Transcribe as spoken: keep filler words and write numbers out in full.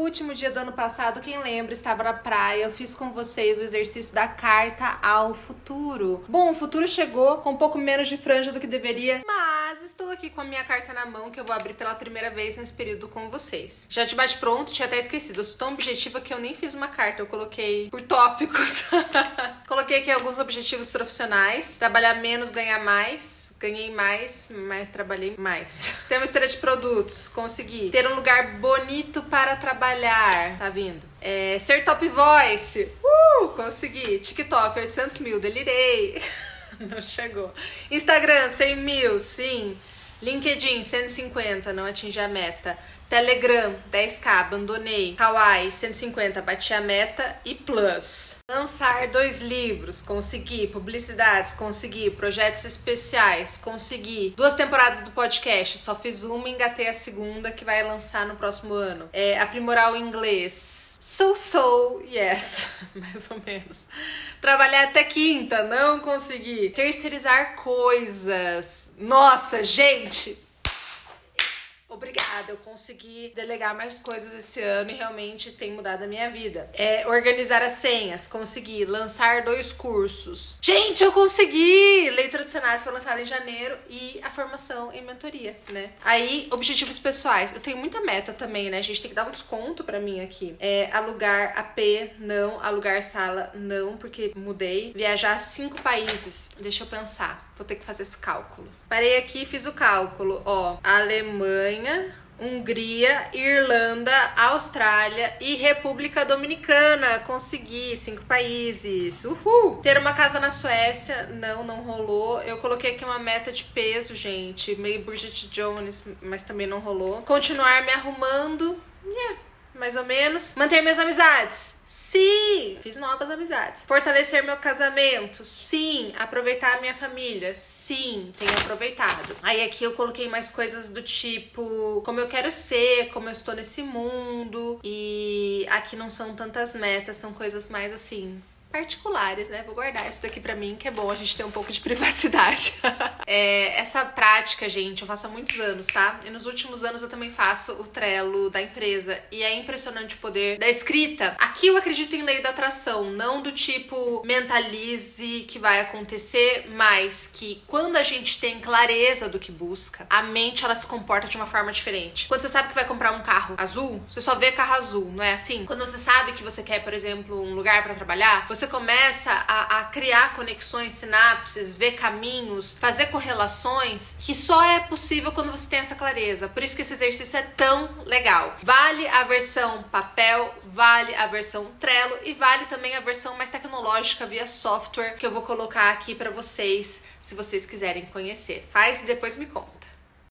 último dia do ano passado, quem lembra, estava na praia, eu fiz com vocês o exercício da carta ao futuro. Bom, o futuro chegou com um pouco menos de franja do que deveria, mas estou aqui com a minha carta na mão que eu vou abrir pela primeira vez nesse período com vocês. Já de bate pronto, tinha até esquecido, eu sou tão objetiva que eu nem fiz uma carta, eu coloquei por tópicos. Coloquei aqui alguns objetivos profissionais, trabalhar menos, ganhar mais, ganhei mais, mas trabalhei mais. Ter uma esteira de produtos, consegui. Ter um lugar bonito para trabalhar, tá vindo. É, ser top voice, uh, consegui. TikTok, oitocentos mil, delirei. Não chegou. Instagram, cem mil, sim. LinkedIn, cento e cinquenta, não atingi a meta. Telegram, dez k, abandonei. Kawaii, cento e cinquenta, bati a meta. E Plus. Lançar dois livros, consegui. Publicidades, consegui. Projetos especiais, consegui. Duas temporadas do podcast, só fiz uma e engatei a segunda que vai lançar no próximo ano. É, aprimorar o inglês. So, so, yes, mais ou menos. Trabalhar até quinta, não consegui. Terceirizar coisas. Nossa, gente! Obrigada, eu consegui delegar mais coisas esse ano e realmente tem mudado a minha vida. É, organizar as senhas, consegui. Lançar dois cursos. Gente, eu consegui! Leitura do Cenário foi lançada em janeiro e a formação em mentoria, né? Aí, objetivos pessoais. Eu tenho muita meta também, né? A gente tem que dar um desconto pra mim aqui. É, alugar A P, não. Alugar sala, não, porque mudei. Viajar a cinco países. Deixa eu pensar. Vou ter que fazer esse cálculo. Parei aqui e fiz o cálculo. Ó, Alemanha, Hungria, Irlanda, Austrália e República Dominicana. Consegui, cinco países. Uhul! Ter uma casa na Suécia, não, não rolou. Eu coloquei aqui uma meta de peso, gente. Meio Bridget Jones, mas também não rolou. Continuar me arrumando. Yeah. Mais ou menos. Manter minhas amizades? Sim! Fiz novas amizades. Fortalecer meu casamento? Sim! Aproveitar a minha família? Sim! Tenho aproveitado. Aí aqui eu coloquei mais coisas do tipo como eu quero ser, como eu estou nesse mundo. E aqui não são tantas metas, são coisas mais assim particulares, né? Vou guardar isso daqui pra mim, que é bom a gente ter um pouco de privacidade. É, essa prática, gente, eu faço há muitos anos, tá? E nos últimos anos eu também faço o Trello da empresa. E é impressionante o poder da escrita. Aqui eu acredito em lei da atração, não do tipo mentalize que vai acontecer, mas que quando a gente tem clareza do que busca, a mente ela se comporta de uma forma diferente. Quando você sabe que vai comprar um carro azul, você só vê carro azul, não é assim? Quando você sabe que você quer, por exemplo, um lugar pra trabalhar, você Você começa a, a criar conexões, sinapses, ver caminhos, fazer correlações que só é possível quando você tem essa clareza. Por isso que esse exercício é tão legal. Vale a versão papel, vale a versão Trello e vale também a versão mais tecnológica via software que eu vou colocar aqui para vocês, se vocês quiserem conhecer. Faz e depois me conta.